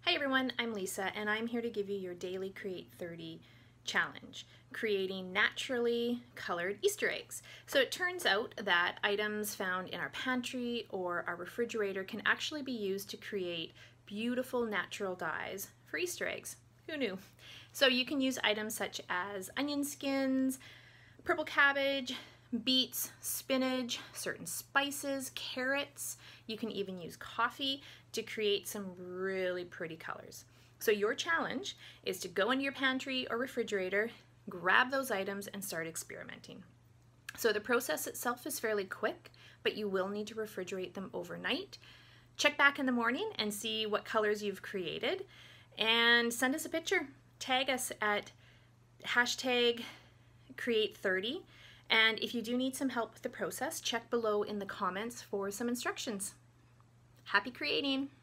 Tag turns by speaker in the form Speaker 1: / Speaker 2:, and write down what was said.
Speaker 1: Hi everyone, I'm Lisa and I'm here to give you your daily Create 30 challenge, creating naturally colored Easter eggs. So it turns out that items found in our pantry or our refrigerator can actually be used to create beautiful natural dyes for Easter eggs. Who knew? So you can use items such as onion skins, purple cabbage, beets, spinach, certain spices, carrots. You can even use coffee to create some really pretty colors. So your challenge is to go into your pantry or refrigerator, grab those items and start experimenting. So the process itself is fairly quick, but you will need to refrigerate them overnight. Check back in the morning and see what colors you've created and send us a picture. Tag us at hashtag Create30. And if you do need some help with the process, check below in the comments for some instructions. Happy creating!